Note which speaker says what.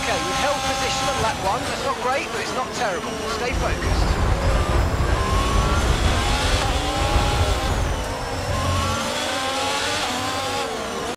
Speaker 1: Okay, we've held position on lap 1. That's not great, but it's not terrible. Stay focused.